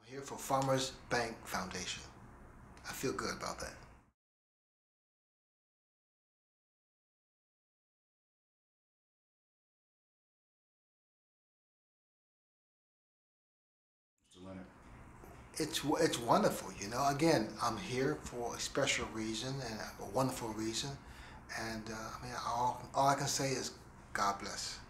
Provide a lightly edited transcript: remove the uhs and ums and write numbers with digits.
here for Farmers Bank Foundation. I feel good about that. Mr. Leonard. It's wonderful, you know. Again, I'm here for a special reason and a wonderful reason, and I mean, all I can say is God bless.